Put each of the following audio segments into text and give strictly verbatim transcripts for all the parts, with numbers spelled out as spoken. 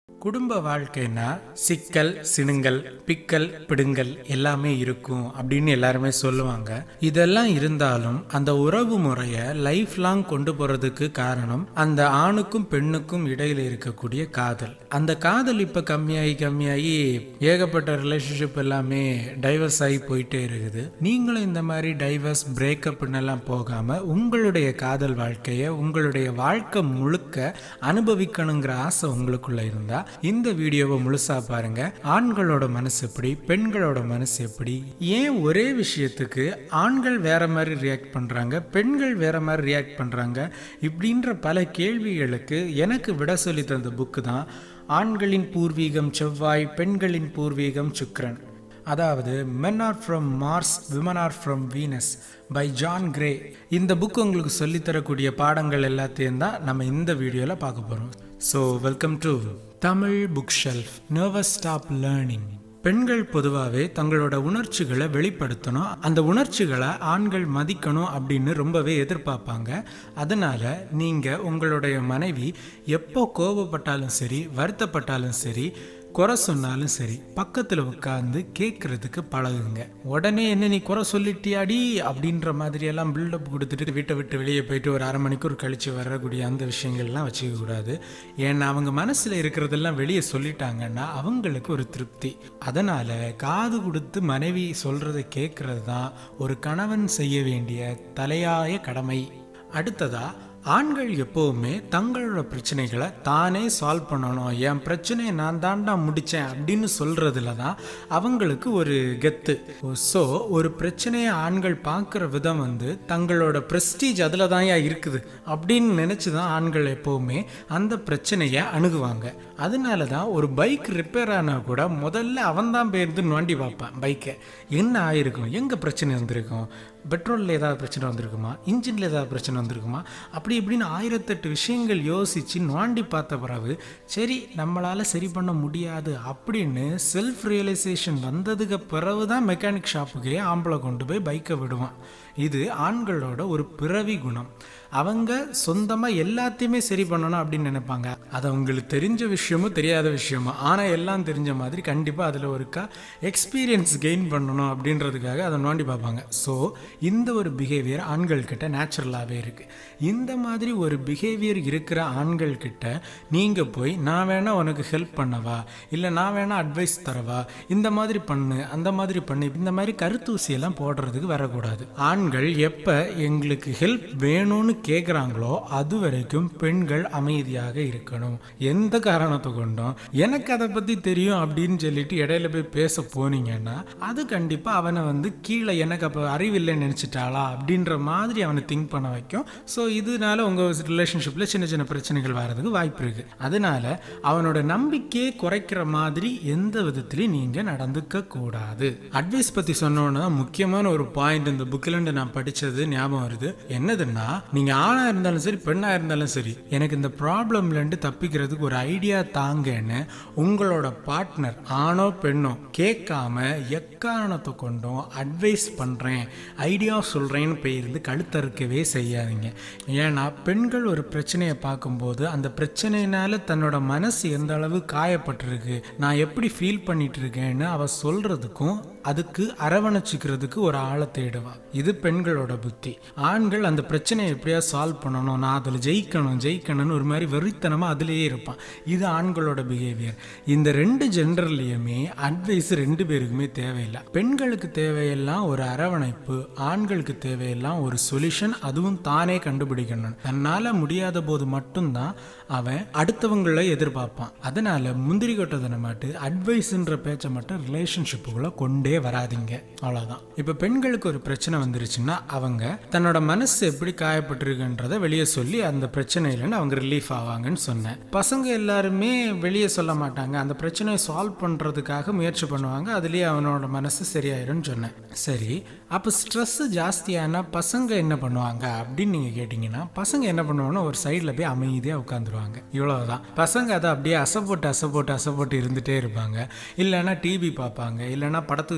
குடும்ப வாழ்க்கைனா சிக்கல் சினுங்கல் பிக்கல் பிடுங்கல் எல்லாமே இருக்கும் அப்படின்னு எல்லாருமே சொல்லுவாங்க. இதெல்லாம் இருந்தாலும் அந்த உறவு முறைய லைஃப் லாங் கொண்டு போறதுக்கு காரணம் அந்த ஆணுக்கும் பெண்ணுக்கும் இடையில இருக்கக்கூடிய காதல். அந்த காதல் இப்ப கம்மியாகி கம்மியாகி ஏகப்பட்ட ரிலேஷன்ஷிப் எல்லாமே டைவர்ஸ் ஆகி போயிட்டே இருக்குது. நீங்களும் இந்த மாதிரி டைவர்ஸ் பிரேக்கப் எல்லாம் போகாம உங்களுடைய காதல் வாழ்க்கைய உங்களுடைய வாழ்க்கை முழுக்க அனுபவிக்கணுங்கிற ஆசை உங்களுக்குள்ள இருந்தா இந்த வீடியோவை முழுசா பாருங்க. ஆண்களோட மனசு எப்படி, பெண்களோட மனசு எப்படி, ஏன் ஒரே விஷயத்துக்கு ஆண்கள் வேற மாதிரி ரியாக்ட் பண்றாங்க, பெண்கள் வேற மாதிரி ரியாக்ட் பண்றாங்க, இப்படின்ற பல கேள்விகளுக்கு எனக்கு விட சொல்லி தந்த புக்கு தான் ஆண்களின் பூர்வீகம் செவ்வாய், பெண்களின் பூர்வீகம் சுக்கிரன். அதாவது men are from Mars, women are from Venus by John Gray. இந்த புக் உங்களுக்கு சொல்லித்தரக்கூடிய பாடங்கள் எல்லாத்தையும் தான் நம்ம இந்த வீடியோவில் பார்க்க போகிறோம். So welcome to Tamil book shelf. Never stop learning. பெண்கள் பொதுவாகவே தங்களோட உணர்ச்சிகளை வெளிப்படுத்தணும், அந்த உணர்ச்சிகளை ஆண்கள் மதிக்கணும் அப்படின்னு ரொம்பவே எதிர்பார்ப்பாங்க. அதனால நீங்கள் உங்களுடைய மனைவி எப்போ கோபப்பட்டாலும் சரி, வருத்தப்பட்டாலும் சரி, குறை சொன்னாலும் சரி, பக்கத்தில் உட்காந்து கேட்கறதுக்கு பழகுங்க. உடனே என்ன நீ குறை சொல்லிட்டியாடி அப்படின்ற மாதிரியெல்லாம் பில்டப் கொடுத்துட்டு வீட்டை விட்டு வெளியே போயிட்டு ஒரு அரை மணிக்கூர் கழித்து வரக்கூடிய அந்த விஷயங்கள்லாம் வச்சுக்க கூடாது. ஏன்னா அவங்க மனசில் இருக்கிறதெல்லாம் வெளியே சொல்லிட்டாங்கன்னா அவங்களுக்கு ஒரு திருப்தி. அதனால் காது கொடுத்து மனைவி சொல்கிறத கேட்கறது தான் ஒரு கணவன் செய்ய வேண்டிய தலையாய கடமை. அடுத்ததா, ஆண்கள் எப்போவுமே தங்களோட பிரச்சனைகளை தானே சால்வ் பண்ணணும், என் பிரச்சனையை நான் தாண்டா முடித்தேன் அப்படின்னு சொல்கிறதுல தான் அவங்களுக்கு ஒரு கெத்து. ஸோ ஒரு பிரச்சனையை ஆண்கள் பார்க்குற விதம் வந்து தங்களோட ப்ரெஸ்டீஜ் அதில் தான் இருக்குது அப்படின்னு நினச்சி தான் ஆண்கள் எப்போவுமே அந்த பிரச்சனையை அணுகுவாங்க. அதனால தான் ஒரு பைக் ரிப்பேர் ஆனால் கூட முதல்ல அவன் தான் போயிருந்து நோண்டி பார்ப்பான் பைக்கை. என்ன ஆகிருக்கும், எங்கே பிரச்சனை வந்திருக்கும், பெட்ரோலில் ஏதாவது பிரச்சனை வந்திருக்குமா, இன்ஜினில் ஏதாவது பிரச்சனை வந்திருக்குமா, அப்படி இப்படின்னு ஆயிரத்தெட்டு விஷயங்கள் யோசித்து நோண்டி பார்த்த பிறகு சரி நம்மளால் சரி பண்ண முடியாது அப்படின்னு செல்ஃப் ரியலைசேஷன் வந்ததுக்கு பிறகு தான் மெக்கானிக் ஷாப்புக்கே ஆம்பளை கொண்டு போய் பைக்கை விடுவான். இது ஆண்களோட ஒரு பிறவி குணம். அவங்க சொந்தமாக எல்லாத்தையுமே சரி பண்ணணும் அப்படின்னு நினைப்பாங்க. அது அவங்களுக்கு தெரிஞ்ச விஷயமும் தெரியாத விஷயமும், ஆனால் எல்லாம் தெரிஞ்ச மாதிரி கண்டிப்பாக அதில் ஒருக்கா எக்ஸ்பீரியன்ஸ் கெயின் பண்ணணும் அப்படின்றதுக்காக அதை நோண்டி பார்ப்பாங்க. ஸோ இந்த ஒரு பிஹேவியர் ஆண்கள்கிட்ட நேச்சுரலாகவே இருக்குது. இந்த மாதிரி ஒரு பிஹேவியர் இருக்கிற ஆண்கள்கிட்ட நீங்கள் போய் நான் வேணா உனக்கு ஹெல்ப் பண்ணவா, இல்லை நான் வேணா அட்வைஸ் தரவா, இந்த மாதிரி பண்ணு அந்த மாதிரி பண்ணு, இந்த மாதிரி கருத்தூசியெல்லாம் போடுறதுக்கு வரக்கூடாது. ஆண்கள் எப்போ எங்களுக்கு ஹெல்ப் வேணும்னு கேட்குறாங்களோ அது வரைக்கும் பெண்கள் அமைதியாக இருக்கணும். எந்த காரணத்தை கொண்டும் எனக்கு அதை பற்றி தெரியும் அப்படின்னு சொல்லிட்டு இடையில போய் பேச போனீங்கன்னா அது கண்டிப்பாக அவனை வந்து கீழே எனக்கு அப்போ அறிவில்லைன்னு நினச்சிட்டாளா அப்படின்ற மாதிரி அவனை திங்க் பண்ண வைக்கும். ஸோ இதனால உங்கள் ரிலேஷன்ஷிப்பில் சின்ன சின்ன பிரச்சனைகள் வர்றதுக்கு வாய்ப்பு இருக்குது. அதனால அவனோட நம்பிக்கையை குறைக்கிற மாதிரி எந்த விதத்துலையும் நீங்கள் நடந்துக்க கூடாது. அட்வைஸ் பற்றி சொன்னோன்னா முக்கியமான ஒரு பாயிண்ட் இந்த புக்கில் நான் படித்தது ஞாபகம் வருது. என்னதுன்னா, நீங்கள் ஆணா இருந்தாலும் சரி பெண்ணா இருந்தாலும் சரி, எனக்கு இந்த ப்ராப்ளம்லேருந்து தப்பிக்கிறதுக்கு ஒரு ஐடியா தாங்கன்னு உங்களோட பார்ட்னர் ஆணோ பெண்ணோ கேட்காம எக்காரணத்தை கொண்டும் அட்வைஸ் பண்ணுறேன் ஐடியா சொல்கிறேன்னு போயிருந்து கழுத்தறுக்கவே செய்யாதீங்க. ஏன்னா பெண்கள் ஒரு பிரச்சனையை பார்க்கும்போது அந்த பிரச்சனையினால தன்னோட மனசு எந்த அளவு காயப்பட்டிருக்கு, நான் எப்படி ஃபீல் பண்ணிட்டு இருக்கேன்னு அவ சொல்றதுக்கும் அதுக்கு அரவணைச்சிக்கிறதுக்கு ஒரு ஆளை தேடுவான். இது பெண்களோட புத்தி. ஆண்கள் அந்த பிரச்சனையை எப்படியா சால்வ் பண்ணணும், நான் அதில் ஜெயிக்கணும் ஜெயிக்கணும்னு ஒரு மாதிரி வெறித்தனமாக அதிலேயே இருப்பான். இது ஆண்களோட பிஹேவியர். இந்த ரெண்டு ஜெண்டர்லேயுமே அட்வைஸ் ரெண்டு பேருக்குமே தேவையில்லை. பெண்களுக்கு தேவையெல்லாம் ஒரு அரவணைப்பு, ஆண்களுக்கு தேவையெல்லாம் ஒரு சொல்யூஷன், அதுவும் தானே கண்டுபிடிக்கணும். தன்னால் முடியாத போது மட்டும்தான் அவன் அடுத்தவங்களை எதிர்பார்ப்பான். அதனால முந்திரி கொட்டதனை மாட்டு அட்வைஸ்ன்ற பேச்சை மட்டும் ரிலேஷன்ஷிப்புக்குள்ள கொண்டே வராதிங்க. அவ்வளவுதான். இப்ப பெண்களுக்கு ஒரு பிரச்சனை வந்துருச்சுன்னா அவங்க தன்னோட மனசு எப்படி காயப்பட்டிருக்குன்றத வெளியே சொல்லி அந்த பிரச்சனையில அவங்க ரிலீஃப் ஆவாங்கன்னு சொன்னேன். பசங்க எல்லாருமே வெளியே சொல்ல மாட்டாங்க, அந்த பிரச்சனையை சால்வ் பண்றதுக்காக முயற்சி பண்ணுவாங்க, அதுலயே அவனோட மனசு சரியாயிரும் சொன்னேன். சரி, அப்ப ஸ்ட்ரெஸ் ஜாஸ்தியானா பசங்க என்ன பண்ணுவாங்க அப்படின்னு நீங்க கேட்டீங்கன்னா, பசங்க என்ன பண்ணுவாங்கன்னா ஒரு சைட்ல போய் அமைதியா உட்காந்துருவாங்க. இவ்வளவுதான். பசங்க அதை அப்படியே அசை போட்டு அசை போட்டு அசை போட்டு இருந்துட்டே இருப்பாங்க. இல்லைன்னா டிவி பார்ப்பாங்க, இல்லைன்னா படத்துக்கு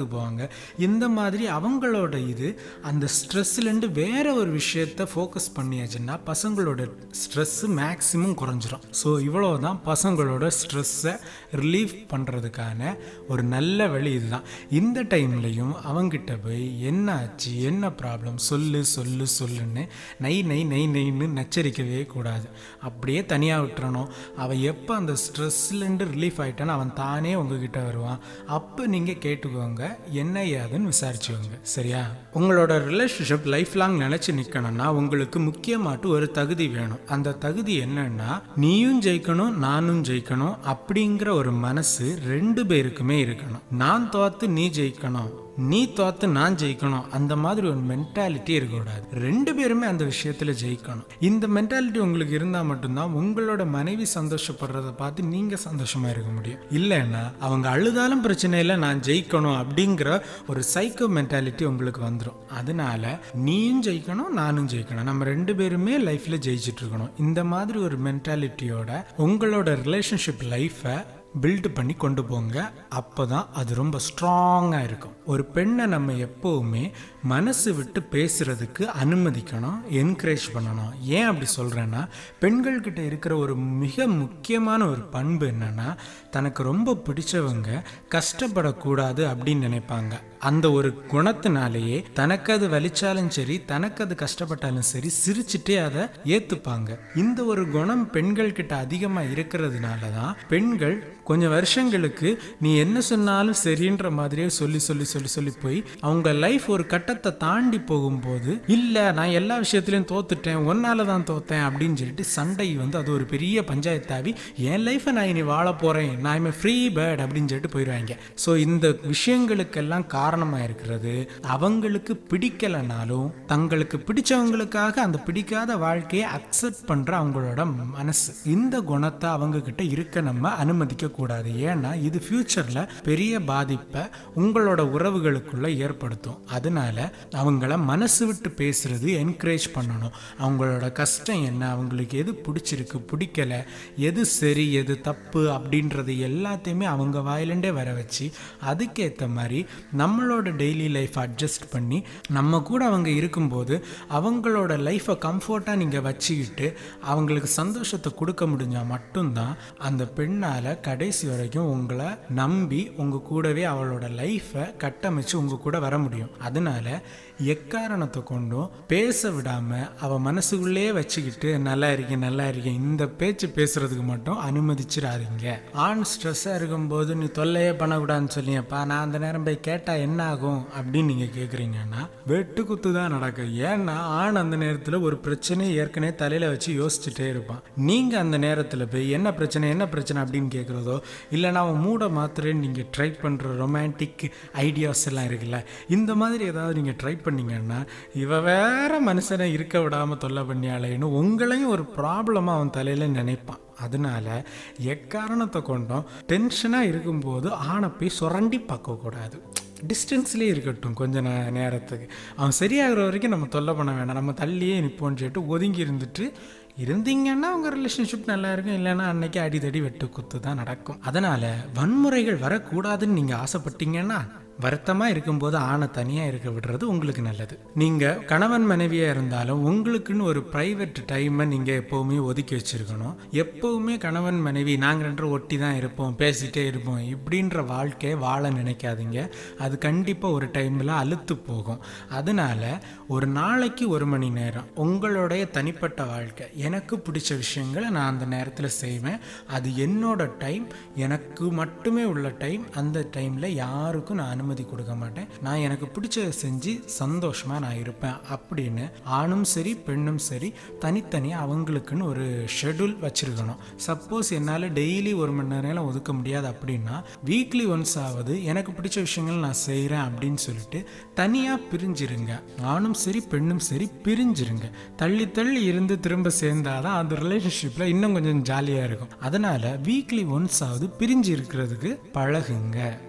படத்துக்கு போவாங்க. இந்த மாதிரி அவங்களோட இது அந்த ஸ்ட்ரெஸ்லேருந்து வேற ஒரு விஷயத்த ஃபோக்கஸ் பண்ணியாச்சுன்னா பசங்களோட ஸ்ட்ரெஸ்ஸு மேக்ஸிமம் குறைஞ்சிரும். ஸோ இவ்வளோ தான் பசங்களோட ஸ்ட்ரெஸ்ஸை ரிலீஃப் பண்ணுறதுக்கான ஒரு நல்ல வழி இதுதான். இந்த டைம்லையும் அவங்கிட்ட போய் என்ன ஆச்சு, என்ன ப்ராப்ளம், சொல்லு சொல்லு சொல்லுன்னு நை நை நை நைன்னு நச்சரிக்கவே கூடாது. அப்படியே தனியாக விட்டுறணும். அவன் எப்போ அந்த ஸ்ட்ரெஸ்லேருந்து ரிலீஃப் ஆகிட்டான்னு அவன் தானே உங்ககிட்ட வருவான். அப்போ நீங்கள் கேட்டுக்கோங்க, என்ன ஏதுன்னு விசாரிச்சுக்கோங்க. சரியா? உங்களோட ரிலேஷன்ஷிப் லைஃப் லாங் நினச்சி நிற்கணும்னா உங்களுக்கு முக்கியமாட்டு ஒரு தகுதி வேணும். அந்த தகுதி என்னன்னா, நீயும் ஜெயிக்கணும் நானும் ஜெயிக்கணும் அப்படிங்கிற ஒரு மனசு ரெண்டு பேருக்குமே இருக்கணும். நான் தோத்து நீ ஜெயிக்கணும், நீ தோத்து நான் ஜெயிக்கணும், அந்த மாதிரி ஒரு மென்டாலிட்டி இருக்கக்கூடாது. ரெண்டு பேருமே அந்த விஷயத்துல ஜெயிக்கணும். இந்த மென்டாலிட்டி உங்களுக்கு இருந்தால் மட்டும்தான் உங்களோட மனைவி சந்தோஷப்படுறத பார்த்து நீங்க சந்தோஷமா இருக்க முடியும். இல்லைன்னா அவங்க அழுதாலும் பிரச்சனை இல்லை, நான் ஜெயிக்கணும் அப்படிங்கிற ஒரு சைக்கோ மென்டாலிட்டி உங்களுக்கு வந்துடும். அதனால நீயும் ஜெயிக்கணும் நானும் ஜெயிக்கணும், நம்ம ரெண்டு பேருமே லைஃப்ல ஜெயிச்சுட்டு இருக்கணும். இந்த மாதிரி ஒரு மென்டாலிட்டியோட உங்களோட ரிலேஷன்ஷிப் லைஃபை பில்டு பண்ணி கொண்டு போங்க. அப்போ தான் அது ரொம்ப ஸ்ட்ராங்காக இருக்கும். ஒரு பெண்ணை நம்ம எப்போவுமே மனசு விட்டு பேசுகிறதுக்கு அனுமதிக்கணும், என்கரேஜ் பண்ணணும். ஏன் அப்படி சொல்கிறேன்னா, பெண்கள்கிட்ட இருக்கிற ஒரு மிக முக்கியமான ஒரு பண்பு என்னென்னா, தனக்கு ரொம்ப பிடிச்சவங்க கஷ்டப்படக்கூடாது அப்படின்னு நினைப்பாங்க. அந்த ஒரு குணத்தினாலேயே தனக்கு அது வலிச்சாலும் சரி, தனக்கு அது கஷ்டப்பட்டாலும் சரி, சிரிச்சுட்டே அதை ஏற்றுப்பாங்க. இந்த ஒரு குணம் பெண்கள் கிட்ட அதிகமாக இருக்கிறதுனால தான் பெண்கள் கொஞ்சம் வருஷங்களுக்கு நீ என்ன சொன்னாலும் சரின்ற மாதிரியே சொல்லி சொல்லி சொல்லி சொல்லி போய் அவங்க லைஃப் ஒரு கட்டத்தை தாண்டி போகும்போது, இல்லை நான் எல்லா விஷயத்துலையும் தோத்துட்டேன், ஒன்னால தான் தோத்தேன் அப்படின்னு சொல்லிட்டு சண்டை வந்து அது ஒரு பெரிய பஞ்சாயத்தாவி என் லைஃப்பை நான் இனி வாழ போகிறேன், நான் இமே ஃப்ரீ பேர்ட் அப்படின்னு சொல்லிட்டு போயிடுவாங்க. ஸோ இந்த விஷயங்களுக்கெல்லாம் காரணமாக இருக்கிறது அவங்களுக்கு பிடிக்கலைனாலும் தங்களுக்கு பிடிச்சவங்களுக்காக அந்த பிடிக்காத வாழ்க்கையை அக்செப்ட் பண்ணுற அவங்களோட மனசு. இந்த குணத்தை அவங்க கிட்ட இருக்க நம்ம அனுமதிக்க கூடாது. ஏன்னா இது ஃபியூச்சரில் பெரிய பாதிப்பை உங்களோட உறவுகளுக்குள்ள ஏற்படுத்தும். அதனால அவங்கள மனசு விட்டு பேசுறது என்கரேஜ் பண்ணணும். அவங்களோட கஷ்டம் என்ன, அவங்களுக்கு எது பிடிச்சிருக்கு பிடிக்கல, எது சரி எது தப்பு அப்படின்றது எல்லாத்தையுமே அவங்க வாயிலண்டே வர வச்சு அதுக்கேற்ற மாதிரி நம்மளோட டெய்லி லைஃப் அட்ஜஸ்ட் பண்ணி நம்ம கூட அவங்க இருக்கும்போது அவங்களோட லைஃப்பை கம்ஃபர்ட்டாக நீங்கள் வச்சுக்கிட்டு அவங்களுக்கு சந்தோஷத்தை கொடுக்க முடிஞ்சால் மட்டும்தான் அந்த பெண்ணால் கடைசி வரைக்கும் உங்களை நம்பி உங்கள் கூடவே அவளோட லைஃப்பை கட்டமைச்சு உங்கள் கூட வர முடியும். அதனால எக்காரணத்தை கொண்டும் பேச விடாமல் அவள் மனசுக்குள்ளே வச்சுக்கிட்டு நல்லா இருக்கேன் நல்லா இருக்கேன் இந்த பேச்சு பேசுறதுக்கு மட்டும் அனுமதிச்சிடாதீங்க. ஆண் ஸ்ட்ரெஸ்ஸாக இருக்கும்போது நீ தொல்லையே பண்ணக்கூடாதுன்னு சொல்லியப்பா, நான் அந்த நேரம் போய் கேட்டால் என்ன ஆகும் அப்படின்னு நீங்கள் கேட்குறீங்கன்னா வெட்டு குத்து தான் நடக்கும். ஏன்னா ஆண் அந்த நேரத்தில் ஒரு பிரச்சனையை ஏற்கனவே தலையில் வச்சு யோசிச்சுட்டே இருப்பான். நீங்கள் அந்த நேரத்தில் போய் என்ன பிரச்சனை என்ன பிரச்சனை அப்படின்னு கேட்குறதோ இல்லைனா அவன் மூட மாத்திரன்னு நீங்கள் ட்ரை பண்ணுற ரொமான்டிக் ஐடியாஸ் எல்லாம் இருக்குல்ல, இந்த மாதிரி ஏதாவது நீங்கள் ட்ரை பண்ணீங்கன்னா இவ வேற மனுஷனை இருக்க விடாமல் தொல்லை பண்ணியாலேன்னு உங்களையும் ஒரு ப்ராப்ளமாக அவன் தலையில் நினைப்பான். அதனால எக்காரணத்தை கொண்டும் டென்ஷனாக இருக்கும்போது ஆணை போய் சுரண்டி பார்க்கக்கூடாது. டிஸ்டன்ஸ்லேயே இருக்கட்டும் கொஞ்ச நே நேரத்துக்கு அவன் சரியாகிற வரைக்கும் நம்ம தொல்லை பண்ண வேண்டாம், நம்ம தள்ளியே நிற்போன்னு சொல்லிட்டு ஒதுங்கி இருந்துட்டு இருந்தீங்கன்னா உங்கள் ரிலேஷன்ஷிப் நல்லா இருக்கும். இல்லைன்னா அன்னைக்கு அடிதடி வெட்டு குத்து தான் நடக்கும். அதனால் வன்முறைகள் வரக்கூடாதுன்னு நீங்கள் ஆசைப்பட்டீங்கன்னா வருத்தமாக இருக்கும்போது ஆணை தனியாக இருக்க விடுறது உங்களுக்கு நல்லது. நீங்கள் கணவன் மனைவியாக இருந்தாலும் உங்களுக்குன்னு ஒரு ப்ரைவேட் டைமை நீங்கள் எப்போவுமே ஒதுக்கி வச்சுருக்கணும். எப்போவுமே கணவன் மனைவி நாங்கள் ரெண்டு ஒட்டி தான் இருப்போம் பேசிகிட்டே இருப்போம் இப்படின்ற வாழ்க்கையை வாழ நினைக்காதீங்க. அது கண்டிப்பாக ஒரு டைமில் அலுத்து போகும். அதனால் ஒரு நாளைக்கு ஒரு மணி நேரம் உங்களுடைய தனிப்பட்ட வாழ்க்கை எனக்கு பிடிச்ச விஷயங்களை நான் அந்த நேரத்தில் செய்வேன். அது என்னோட டைம், எனக்கு மட்டுமே உள்ள டைம். அந்த டைமில் யாருக்கும் நான் அனுமதி கொடுக்க மாட்டேன். நான் எனக்கு பிடிச்சதை செஞ்சு சந்தோஷமாக நான் இருப்பேன் அப்படின்னு ஆணும் சரி பெண்ணும் சரி தனித்தனியாக அவங்களுக்குன்னு ஒரு ஷெட்யூல் வச்சுருக்கணும். சப்போஸ் என்னால் டெய்லி ஒரு மணி நேரம் ஒதுக்க முடியாது அப்படின்னா வீக்லி ஒன்ஸ் ஆகுது எனக்கு பிடிச்ச விஷயங்கள் நான் செய்கிறேன் அப்படின்னு சொல்லிட்டு தனியாக பிரிஞ்சிருங்க. ஆணும் சரி பெண்ணும் சரி பிரிஞ்சிருங்க. தள்ளி தள்ளி இருந்து திரும்ப சேர்ந்தாதான் அந்த ரிலேஷன்ஷிப்பில் இன்னும் கொஞ்சம் ஜாலியாக இருக்கும். அதனால் வீக்லி ஒன்ஸ் ஆகுது பிரிஞ்சு இருக்கிறதுக்கு பழகுங்க.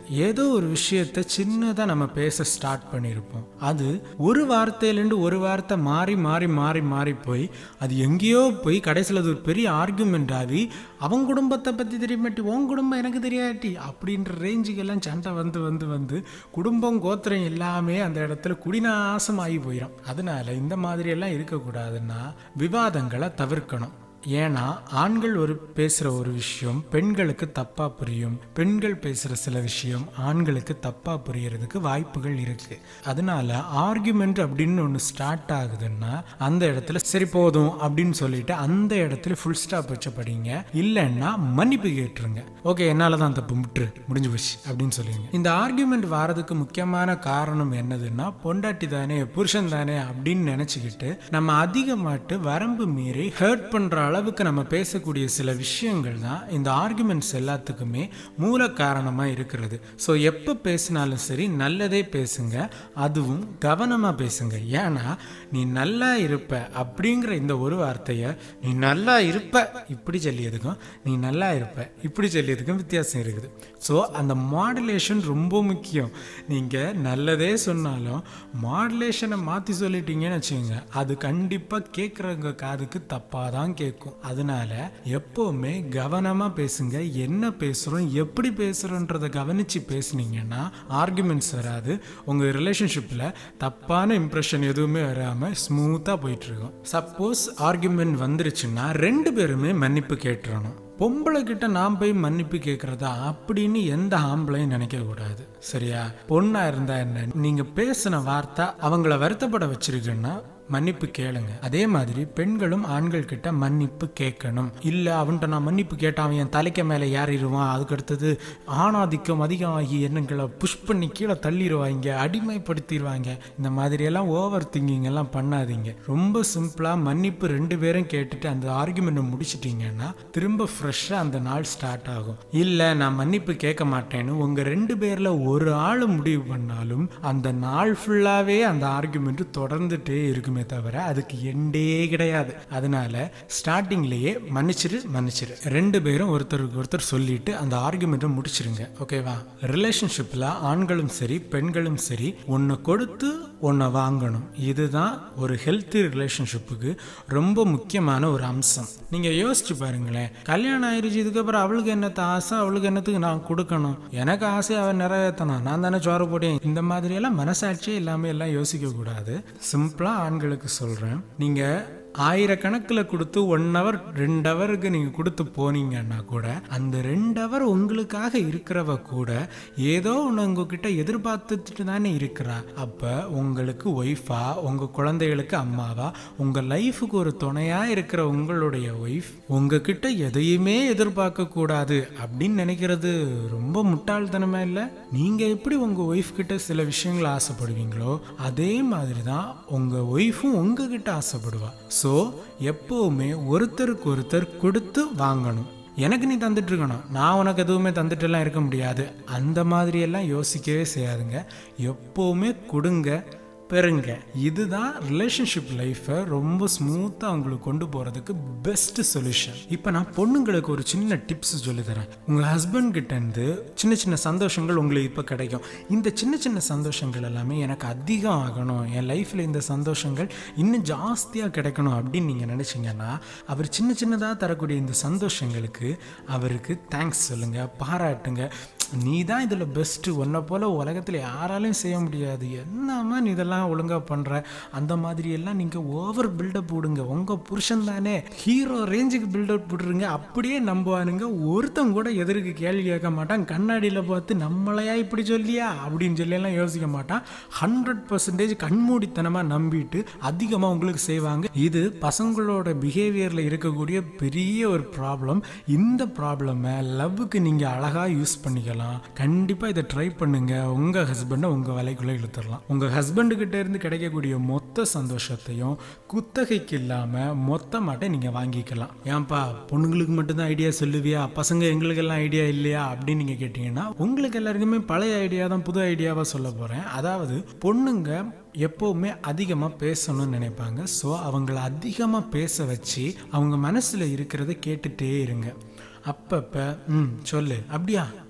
ஏதோ ஒரு விஷயத்த சின்னதாக நம்ம பேச ஸ்டார்ட் பண்ணியிருப்போம். அது ஒரு வார்த்தையிலேருந்து ஒரு வார்த்தை மாறி மாறி மாறி மாறி போய் அது எங்கேயோ போய் கடைசியில் அது ஒரு பெரிய ஆர்குமெண்ட் ஆகி அவங்க குடும்பத்தை பற்றி தெரியமாட்டி உன் குடும்பம் எனக்கு தெரியாட்டி அப்படின்ற ரேஞ்சுக்கெல்லாம் சண்டை வந்து வந்து வந்து குடும்பம் கோத்திரம் எல்லாமே அந்த இடத்துல குடிநாசம் ஆகி போயிடும். அதனால இந்த மாதிரி எல்லாம் இருக்கக்கூடாதுன்னா விவாதங்களை தவிர்க்கணும். ஏன்னா ஆண்கள் ஒரு பேசுகிற ஒரு விஷயம் பெண்களுக்கு தப்பாக புரியும், பெண்கள் பேசுகிற சில விஷயம் ஆண்களுக்கு தப்பாக புரியறதுக்கு வாய்ப்புகள் இருக்குது. அதனால ஆர்குமெண்ட் அப்படின்னு ஒன்று ஸ்டார்ட் ஆகுதுன்னா அந்த இடத்துல சரி போதும் அப்படின்னு சொல்லிட்டு அந்த இடத்துல ஃபுல் ஸ்டாப் வச்ச படிங்க. இல்லைன்னா மன்னிப்பு கேட்டுருங்க. ஓகே என்னால் தான் தப்பு முற்று முடிஞ்சு போச்சு அப்படின்னு சொல்லுவீங்க. இந்த ஆர்குமெண்ட் வாரதுக்கு முக்கியமான காரணம் என்னதுன்னா பொண்டாட்டி தானே புருஷன் தானே அப்படின்னு நினச்சிக்கிட்டு நம்ம அதிகமாட்டு வரம்பு மீறி ஹர்ட் பண்ணுற அளவுக்கு நம்ம பேசக்கூடிய சில விஷயங்கள் தான் இந்த ஆர்குமெண்ட்ஸ் எல்லாத்துக்குமே மூல காரணமாக இருக்கிறது. ஸோ எப்போ பேசினாலும் சரி நல்லதே பேசுங்க, அதுவும் கவனமாக பேசுங்க. ஏன்னா நீ நல்லா இருப்ப அப்படிங்கிற இந்த ஒரு வார்த்தையை நீ நல்லா இருப்ப இப்படி சொல்லியதுக்கும் நீ நல்லா இருப்ப இப்படி சொல்லியதுக்கும் வித்தியாசம் இருக்குது. ஸோ அந்த மாடுலேஷன் ரொம்ப முக்கியம். நீங்கள் நல்லதே சொன்னாலும் மாடுலேஷனை மாற்றி சொல்லிட்டீங்கன்னு வச்சுக்கோங்க, அது கண்டிப்பாக கேட்குறவங்க காதுக்கு தப்பாக தான் கேட்கும். அதனால எப்பவுமே கவனமா பேசுங்க. என்ன பேசுறோம் எப்படி பேசுறோன்றத கவனிச்சு பேசுனீங்கன்னா ஆர்குமெண்ட்ஸ் வராது. உங்க ரிலேஷன்ஷிப்ல தப்பான இம்ப்ரெஷன் எதுவுமே வராம ஸ்மூத்தா போயிட்டு இருக்கும். சப்போஸ் ஆர்குமெண்ட் வந்துருச்சுன்னா ரெண்டு பேருமே மன்னிப்பு கேட்டுறணும். பொம்பளை கிட்ட நான் போய் மன்னிப்பு கேட்கறதா அப்படின்னு எந்த ஆம்பளையும் நினைக்க கூடாது. சரியா? பொண்ணா இருந்தா என்ன, நீங்க பேசின வார்த்தை அவங்கள வருத்தப்பட வச்சிருக்குன்னா மன்னிப்பு கேளுங்க. அதே மாதிரி பெண்களும் ஆண்கள் கிட்ட மன்னிப்பு கேட்கணும். இல்ல அவன்கிட்ட நான் மன்னிப்பு கேட்டான் என் தலைக்க மேல ஏறிடுவான், அதுக்கு அடுத்தது ஆணாதிக்கம் அதிகமாகி எண்ணங்களை புஷ் பண்ணி கீழே தள்ளிடுவாங்க, அடிமைப்படுத்திடுவாங்க, இந்த மாதிரி எல்லாம் ஓவர் திங்கிங் எல்லாம் பண்ணாதீங்க. ரொம்ப சிம்பிளா மன்னிப்பு ரெண்டு பேரும் கேட்டுட்டு அந்த ஆர்குமெண்ட் முடிச்சிட்டீங்கன்னா திரும்ப ஃப்ரெஷ்ஷா அந்த நாள் ஸ்டார்ட் ஆகும். இல்ல நான் மன்னிப்பு கேட்க மாட்டேன்னு உங்க ரெண்டு பேர்ல ஒரு ஆள் முடிவு பண்ணாலும் அந்த நாள் ஃபுல்லாவே அந்த ஆர்குமெண்ட் தொடர்ந்துட்டே இருக்குமே தவிர அதுக்கு எண்டே கிடையாது. அதனால ஸ்டார்டிங்லயே மன்னிச்சிரு மன்னிச்சிரு ரெண்டு பேரும் ஒருத்தருக்கு ஒருத்தர் சொல்லிட்டு அந்த ஆர்குமெண்ட்டை முடிச்சிருங்க. ஓகேவா? ரிலேஷன்ஷிப்ல ஆண்களும் சரி பெண்களும் சரி ஒன்னு கொடுத்து ஒன்ன வாங்கணும். இதுதான் ஒரு ஹெல்த்தி ரிலேஷன்ஷிப்புக்கு ரொம்ப முக்கியமான ஒரு அம்சம். நீங்க யோசிச்சு பாருங்களேன், கல்யாணம் ஆயிடுச்சு, இதுக்கப்புறம் அவளுக்கு என்னத்த ஆசை, அவளுக்கு என்னத்துக்கு நான் கொடுக்கணும், எனக்கு ஆசை அவன் நிறைவேற்றணும், நான் தானே சோறு போட்டேன், இந்த மாதிரி எல்லாம் மனசாட்சியே இல்லாம எல்லாம் யோசிக்க கூடாது. சிம்பிளா ஆண்களுக்கு சொல்றேன், நீங்க ஆயிரக்கணக்கில் கொடுத்து ஒன் ஹவர் ரெண்டு ஹவருக்கு நீங்க கொடுத்து போனீங்கன்னா கூட அந்த ரெண்டு ஹவர் உங்களுக்காக இருக்கிறவ கூட ஏதோ ஒன்று உங்ககிட்ட எதிர்பார்த்துட்டு தானே இருக்கிறா. அப்ப உங்களுக்கு ஒய்ஃபா உங்க குழந்தைகளுக்கு அம்மாவா உங்க லைஃபுக்கு ஒரு துணையா இருக்கிற உங்களுடைய ஒய்ஃப் உங்ககிட்ட எதையுமே எதிர்பார்க்க கூடாது அப்படின்னு நினைக்கிறது ரொம்ப முட்டாள்தனமா இல்லை? நீங்க எப்படி உங்க ஒய்ஃப் கிட்ட சில விஷயங்களை ஆசைப்படுவீங்களோ அதே மாதிரி தான் உங்க ஒய்ஃபும் உங்ககிட்ட ஆசைப்படுவா. ஸோ எப்போவுமே ஒருத்தருக்கு ஒருத்தர் கொடுத்து வாங்கணும். எனக்கு நீ தந்துட்டு இருக்கணும், நான் உனக்கு எதுவுமே தந்துட்டுலாம் இருக்க முடியாது, அந்த மாதிரியெல்லாம் யோசிக்கவே செய்யாதுங்க. எப்போவுமே கொடுங்க பெருங்க. இதுதான் ரிலேஷன்ஷிப் லைஃப்பை ரொம்ப ஸ்மூத்தாக உங்களுக்கு கொண்டு போகிறதுக்கு பெஸ்ட் சொல்யூஷன். இப்போ நான் பொண்ணுங்களுக்கு ஒரு சின்ன டிப்ஸ் சொல்லி தரேன். உங்கள் ஹஸ்பண்ட் கிட்டேருந்து சின்ன சின்ன சந்தோஷங்கள் உங்களுக்கு இப்போ கிடைக்கும். இந்த சின்ன சின்ன சந்தோஷங்கள் எல்லாமே எனக்கு அதிகம் ஆகணும், என் லைஃப்பில் இந்த சந்தோஷங்கள் இன்னும் ஜாஸ்தியாக கிடைக்கணும் அப்படின்னு நீங்கள் நினச்சிங்கன்னா அவர் சின்ன சின்னதாக தரக்கூடிய இந்த சந்தோஷங்களுக்கு அவருக்கு தேங்க்ஸ் சொல்லுங்கள், பாராட்டுங்க. நீ தான் இதில் பெஸ்ட்டு, உன்னை போல் உலகத்தில் யாராலையும் செய்ய முடியாது, என்னம்மா நீ இதெல்லாம் ஒழுங்காக பண்ணுற, அந்த மாதிரி எல்லாம் நீங்கள் ஓவர் பில்டப் போடுங்க. உங்கள் புருஷன் தானே ஹீரோ ரேஞ்சுக்கு பில்டப் போட்டுருங்க, அப்படியே நம்புவானுங்க. ஒருத்தன் கூட எதிர்க்கு கேள்வி கேட்க மாட்டான், கண்ணாடியில் பார்த்து நம்மளையா இப்படி சொல்லியா அப்படின்னு சொல்லியெல்லாம் யோசிக்க மாட்டான். ஹண்ட்ரட் பர்சன்டேஜ் கண்மூடித்தனமாக நம்பிட்டு அதிகமாக உங்களுக்கு செய்வாங்க. இது பசங்களோட பிஹேவியரில் இருக்கக்கூடிய பெரிய ஒரு ப்ராப்ளம். இந்த ப்ராப்ளமை லவ்வுக்கு நீங்கள் அழகாக யூஸ் பண்ணிக்கலாம். கண்டிப்பா இதை ட்ரை பண்ணுங்க. உங்க ஹஸ்பண்டை உங்க வேலைக்குள்ள இழுத்துடலாம். உங்க ஹஸ்பண்டு கிட்ட இருந்து கிடைக்கக்கூடிய மொத்த சந்தோஷத்தையும் குத்தகைக்கு இல்லாம மொத்தமாட்ட நீங்க வாங்கிக்கலாம். ஏன்பா பொண்ணுங்களுக்கு மட்டும்தான் ஐடியா சொல்லுவியா, பசங்க எங்களுக்கு எல்லாம் ஐடியா இல்லையா அப்படின்னு நீங்க கேட்டீங்கன்னா உங்களுக்கு எல்லாருக்குமே பழைய ஐடியா தான் புது ஐடியாவா சொல்ல போறேன். அதாவது பொண்ணுங்க எப்போவுமே அதிகமாக பேசணும்னு நினைப்பாங்க. ஸோ அவங்கள அதிகமாக பேச வச்சு அவங்க மனசில் இருக்கிறத கேட்டுகிட்டே இருங்க. அப்பப்போ ம் சொல்லு, அப்படியா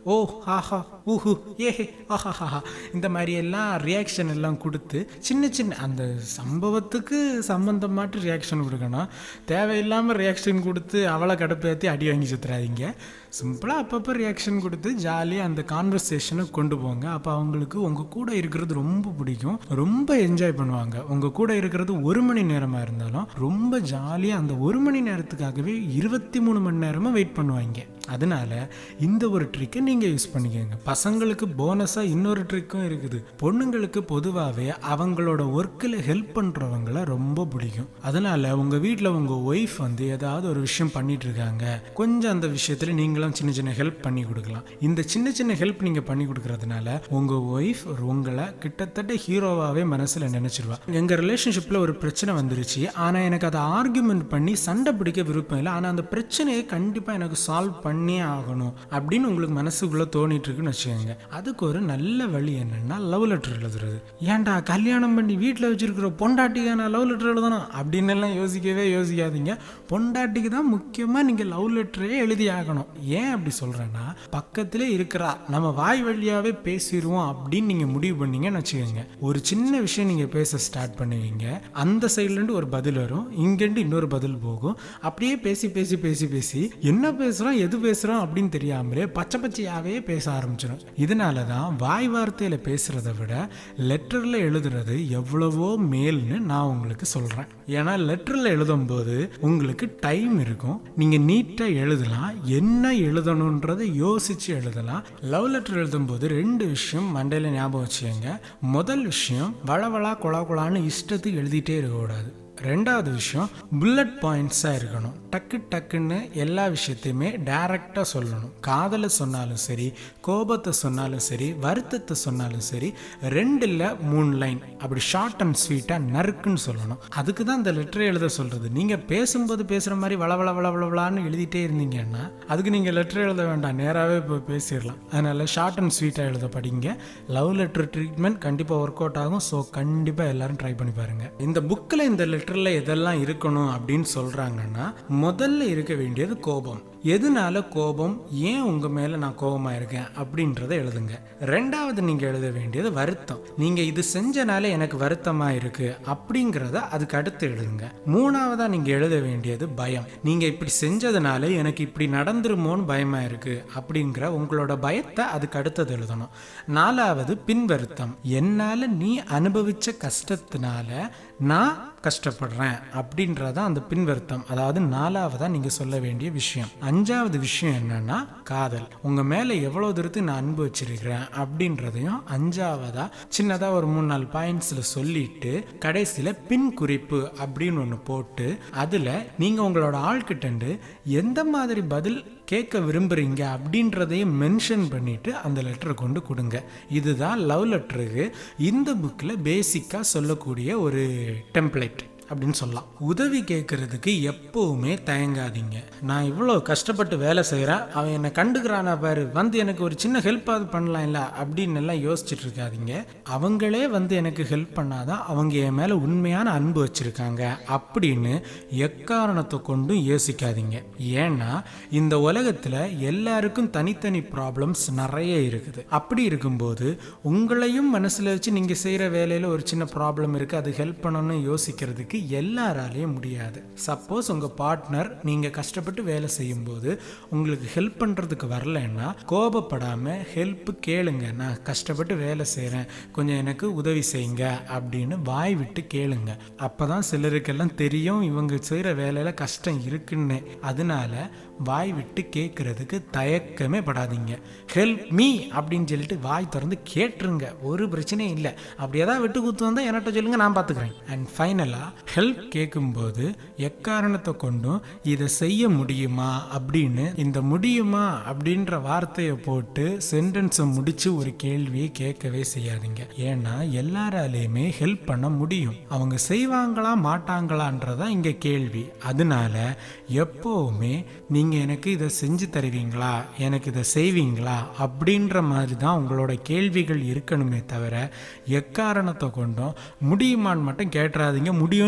ஓ ஆஹா ஊஹு ஏஹே ஆஹாஹா இந்த மாதிரி எல்லாம் ரியாக்ஷன் எல்லாம் கொடுத்து சின்ன சின்ன அந்த சம்பவத்துக்கு சம்பந்தமாட்டு ரியாக்ஷன் கொடுக்கணும். தேவையில்லாமல் ரியாக்ஷன் கொடுத்து அவளை கடுப்பேற்றி அடி வாங்கி சுற்றுறாதீங்க. சிம்பிளாக அப்பப்போ ரியாக்ஷன் கொடுத்து ஜாலியாக அந்த கான்வர்சேஷனை கொண்டு போங்க. அப்போ அவங்களுக்கு உங்கள் கூட இருக்கிறது ரொம்ப பிடிக்கும், ரொம்ப என்ஜாய் பண்ணுவாங்க. உங்கள் கூட இருக்கிறது ஒரு மணி நேரமாக இருந்தாலும் ரொம்ப ஜாலியாக அந்த ஒரு மணி நேரத்துக்காகவே இருபத்தி மூணு மணி நேரமாக வெயிட் பண்ணுவாங்க. அதனால இந்த ஒரு ட்ரிக்கை நீங்கள் யூஸ் பண்ணிக்கோங்க. பசங்களுக்கு போனஸாக இன்னொரு ட்ரிக்கும் இருக்குது. பொண்ணுங்களுக்கு பொதுவாகவே அவங்களோட ஒர்க்கில் ஹெல்ப் பண்ணுறவங்கள ரொம்ப பிடிக்கும். அதனால உங்கள் வீட்டில் உங்கள் ஒய்ஃப் வந்து ஏதாவது ஒரு விஷயம் பண்ணிட்டு இருக்காங்க, கொஞ்சம் அந்த விஷயத்தில் நீங்களும் சின்ன சின்ன ஹெல்ப் பண்ணி கொடுக்கலாம். இந்த சின்ன சின்ன ஹெல்ப் நீங்கள் பண்ணி கொடுக்கறதுனால உங்கள் ஒய்ஃப் உங்களை கிட்டத்தட்ட ஹீரோவாகவே மனசில் நினைச்சிருவா. எங்கள் ரிலேஷன்ஷிப்பில் ஒரு பிரச்சனை வந்துருச்சு, ஆனால் எனக்கு அதை ஆர்கியூமெண்ட் பண்ணி சண்டை பிடிக்க விருப்பம் இல்லை, ஆனால் அந்த பிரச்சனையை கண்டிப்பாக எனக்கு சால்வ் பண்ணியே ஆகணும் அப்படின்னு உங்களுக்கு மனசுக்குள்ளே தோணிட்டு இருக்குன்னு வச்சுக்கோங்க. அதுக்கு ஒரு நல்ல வழி என்னன்னா லவ் லெட்டர் எழுதுறது. ஏன்டா கல்யாணம் பண்ணி வீட்டில் வச்சிருக்கிற பொண்டாட்டிக்கு நான் லவ் லெட்டர் எழுதணும் அப்படின்னு எல்லாம் யோசிக்கவே யோசிக்காதீங்க. பொண்டாட்டிக்கு தான் முக்கியமாக நீங்கள் லவ் லெட்டரே எழுதி ஆகணும். ஏன் அப்படி சொல்கிறேன்னா, பக்கத்திலே இருக்கிறா நம்ம வாய் வழியாகவே பேசிடுவோம் அப்படின்னு நீங்கள் முடிவு பண்ணீங்கன்னு வச்சுக்கோங்க. ஒரு சின்ன விஷயம் நீங்கள் பேச ஸ்டார்ட் பண்ணுவீங்க, அந்த சைட்லேருந்து ஒரு பதில் வரும், இங்கேருந்து இன்னொரு பதில் போகும். அப்படியே பேசி பேசி பேசி பேசி என்ன பேசுகிறோம் எது பேசுகிறோம் அப்படின்னு தெரியாமலே பச்சை பச்சையாகவே பேச ஆரம்பிச்சிடும். இதனால தான் வாய் வார்த்தையில் பேசுகிறத விட லெட்டரில் எழுதுறது எவ்வளவோ மேல்னு நான் உங்களுக்கு சொல்கிறேன். ஏன்னா லெட்டரில் எழுதும்போது உங்களுக்கு டைம் இருக்கும், நீங்கள் நீட்டாக எழுதலாம், என்ன எழுதணுன்றதை யோசிச்சு எழுதலாம். லவ் லெட்டர் எழுதும்போது ரெண்டு விஷயம் மண்டையில் ஞாபகம் வச்சுக்கோங்க. முதல் விஷயம் வளவளா கொலா கொலான்னு இஷ்டத்துக்கு எழுதிட்டே இருக்கக்கூடாது. ரெண்டாவது விஷயம் புல்லட் பாயிண்ட்ஸாக இருக்கணும். டக்கு டக்குன்னு எல்லா விஷயத்தையுமே டைரக்டாக சொல்லணும். காதலை சொன்னாலும் சரி, கோபத்தை சொன்னாலும் சரி, வருத்தத்தை சொன்னாலும் சரி, ரெண்டு இல்லை மூணு லைன் அப்படி ஷார்ட் அண்ட் ஸ்வீட்டாக நறுக்குன்னு சொல்லணும். அதுக்கு தான் இந்த லெட்டரை எழுத சொல்கிறது. நீங்கள் பேசும்போது பேசுகிற மாதிரி வளவள வளவளான்னு எழுதிட்டே இருந்தீங்கன்னா அதுக்கு நீங்கள் லெட்டர் எழுத வேண்டாம், நேராகவே இப்போ பேசிடலாம். அதனால் ஷார்ட் அண்ட் ஸ்வீட்டாக எழுத படிங்க. லவ் லெட்டர் ட்ரீட்மெண்ட் கண்டிப்பாக ஒர்க் அவுட் ஆகும். ஸோ கண்டிப்பாக எல்லாரும் ட்ரை பண்ணி பாருங்கள். இந்த புக்கில் இந்த லெட்டரில் எதெல்லாம் இருக்கணும் அப்படின்னு சொல்கிறாங்கன்னா, முதல்ல இருக்க வேண்டியது கோபம். எதனால கோபம், ஏன் உங்க மேல நான் கோபமா இருக்கேன் அப்படின்றத எழுதுங்க. ரெண்டாவது நீங்க எழுத வேண்டியது வருத்தம். நீங்க இது செஞ்சனால எனக்கு வருத்தமா இருக்கு அப்படிங்கிறத அதுக்கு அடுத்து எழுதுங்க. மூணாவதா நீங்க எழுத வேண்டியது பயம். நீங்க இப்படி செஞ்சதுனால எனக்கு இப்படி நடந்துருமோன்னு பயமா இருக்கு அப்படிங்கிற உங்களோட பயத்தை அதுக்கு அடுத்தது எழுதணும். நாலாவது பின் வருத்தம். என்னால நீ அனுபவிச்ச கஷ்டத்தினால நான் கஷ்டப்படுறேன் அப்படின்றத அந்த பின் வருத்தம், அதாவது நாலாவதா நீங்க சொல்ல வேண்டிய விஷயம். அஞ்சாவது விஷயம் என்னன்னா காதல். உங்க மேல எவ்வளவு தூரத்துக்கு நான் அன்பு வச்சிருக்கிறேன் அப்படின்றதையும் அஞ்சாவதா சின்னதா ஒரு மூணு நாலு பாயிண்ட்ஸ்ல சொல்லிட்டு கடைசியில பின் குறிப்பு அப்படின்னு ஒண்ணு போட்டு அதுல நீங்க உங்களோட ஆள்கிட்ட எந்த மாதிரி பதில் கேட்க விரும்புறீங்க அப்படின்றதையும் மென்ஷன் பண்ணிட்டு அந்த லெட்டரை கொண்டு கொடுங்க. இதுதான் லவ் லெட்டருக்கு இந்த புக்கில் பேசிக்காக சொல்லக்கூடிய ஒரு டெம்ப்ளேட் அப்படின்னு சொல்லலாம். உதவி கேட்கறதுக்கு எப்பவுமே தயங்காதீங்க. நான் இவ்வளோ கஷ்டப்பட்டு வேலை செய்கிறேன், அவன் என்னை கண்டுக்கிறானா பாரு, வந்து எனக்கு ஒரு சின்ன ஹெல்ப்பாவது பண்ணலாம் இல்லை அப்படின்னு எல்லாம் யோசிச்சுட்டு இருக்காதீங்க. அவங்களே வந்து எனக்கு ஹெல்ப் பண்ணாதான் அவங்க என் மேலே உண்மையான அன்பு வச்சிருக்காங்க அப்படின்னு எக்காரணத்தை கொண்டும் யோசிக்காதீங்க. ஏன்னா இந்த உலகத்தில் எல்லாருக்கும் தனித்தனி ப்ராப்ளம்ஸ் நிறைய இருக்குது. அப்படி இருக்கும்போது உங்களையும் மனசில் வச்சு நீங்கள் செய்கிற வேலையில் ஒரு சின்ன ப்ராப்ளம் இருக்குது, அது ஹெல்ப் பண்ணணும்னு யோசிக்கிறதுக்கு எல்லாராலையும் முடியாது. சப்போஸ் உங்க பார்ட்னர் நீங்க கஷ்டப்பட்டு வேலை செய்யும் போது உங்களுக்கு ஹெல்ப் பண்றதுக்கு வரலன்னா கோபப்படாம ஹெல்ப் கேளுங்க. நான் கஷ்டப்பட்டு வேலை செய்யறேன், கொஞ்சம் எனக்கு உதவி செய்யுங்க அப்படின்னு வாய் விட்டு கேளுங்க. அப்பதான் சிலருக்கெல்லாம் தெரியும் இவங்க செய்யற வேலையில கஷ்டம் இருக்குன்னு. அதனால வாய் விட்டு கேட்கறதுக்கு தயக்கமே படாதீங்க. ஹெல்ப் மீ அப்படின்னு சொல்லிட்டு வாய் திறந்து கேட்டுருங்க, ஒரு பிரச்சனையும் இல்லை. அப்படி ஏதாவது விட்டு குத்து வந்தா என்கிட்ட சொல்லுங்க, நான் பார்த்துக்கிறேன். அண்ட் ஃபைனலா ஹெல்ப் கேட்கும்போது எக்காரணத்தை கொண்டும் இதை செய்ய முடியுமா அப்படின்னு இந்த முடியுமா அப்படின்ற வார்த்தையை போட்டு சென்டென்ஸை முடிச்சு ஒரு கேள்வியை கேட்கவே செய்யாதீங்க. ஏன்னா எல்லாராலையுமே ஹெல்ப் பண்ண முடியும், அவங்க செய்வாங்களா மாட்டாங்களான்றதா இங்க கேள்வி. அதனால எப்பவுமே நீங்க எனக்கு இதை செஞ்சு தருவீங்களா, எனக்கு இதை செய்வீங்களா அப்படின்ற மாதிரி தான் உங்களோட கேள்விகள் இருக்கணுமே தவிர எக்காரணத்தை கொண்டும் முடியுமான்னு மட்டும் கேட்டுறாதீங்க. முடியும்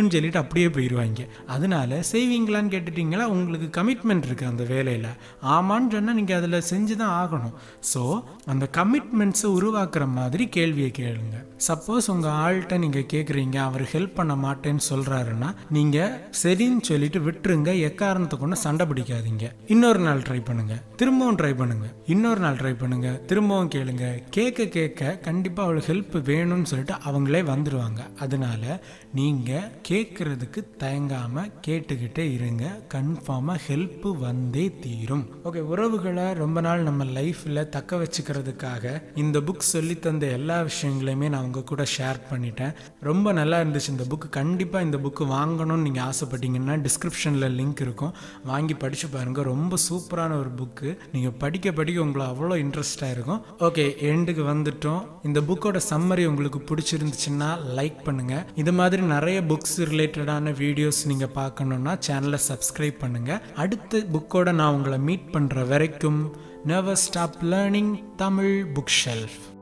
செய்யணும்னு சொல்லிட்டு அப்படியே போயிடுவாங்க. அதனால செய்வீங்களான்னு கேட்டுட்டிங்களா, உங்களுக்கு கமிட்மெண்ட் இருக்குது அந்த வேலையில். ஆமான்னு சொன்னால் நீங்கள் அதில் செஞ்சு தான் ஆகணும். ஸோ அந்த கமிட்மெண்ட்ஸை உருவாக்குற மாதிரி கேள்வியை கேளுங்க. சப்போஸ் உங்கள் ஆள்கிட்ட நீங்கள் கேட்குறீங்க, அவர் ஹெல்ப் பண்ண மாட்டேன்னு சொல்கிறாருன்னா நீங்கள் சரின்னு சொல்லிட்டு விட்டுருங்க. எக்காரணத்தை கொண்டு சண்டை பிடிக்காதீங்க. இன்னொரு நாள் ட்ரை பண்ணுங்க, திரும்பவும் ட்ரை பண்ணுங்க, இன்னொரு நாள் ட்ரை பண்ணுங்க, திரும்பவும் கேளுங்க. கேட்க கேட்க கண்டிப்பாக அவளுக்கு ஹெல்ப் வேணும்னு சொல்லிட்டு அவங்களே வந்துடுவாங்க. அதனால நீங்கள் கேட்குறதுக்கு தயங்காமல் கேட்டுக்கிட்டே இருங்க. கன்ஃபார்மாக ஹெல்ப் வந்தே தீரும். ஓகே, உறவுகளை ரொம்ப நாள் நம்ம லைஃப்பில் தக்க வச்சுக்கிறதுக்காக இந்த புக் சொல்லி தந்த எல்லா விஷயங்களையுமே நான் உங்கள் கூட ஷேர் பண்ணிட்டேன். ரொம்ப நல்லா இருந்துச்சு இந்த புக்கு. கண்டிப்பாக இந்த புக்கு வாங்கணும்னு நீங்கள் ஆசைப்பட்டீங்கன்னா டிஸ்கிரிப்ஷனில் லிங்க் இருக்கும், வாங்கி படித்து பாருங்கள். ரொம்ப சூப்பரான ஒரு புக்கு. நீங்கள் படிக்க படிக்க உங்களை அவ்வளோ இன்ட்ரெஸ்டாக இருக்கும். ஓகே, எண்டுக்கு வந்துட்டோம். இந்த புக்கோட சம்மரி உங்களுக்கு பிடிச்சிருந்துச்சுன்னா லைக் பண்ணுங்க. இது மாதிரி நிறைய புக்ஸ் ரிலேட்டடான வீடியோஸ் நீங்க பார்க்கணும்னா சேனலை சப்ஸ்கிரைப் பண்ணுங்க. அடுத்த புக்கோட நான் உங்களை மீட் பண்ற வரைக்கும் never stop learning Tamil bookshelf.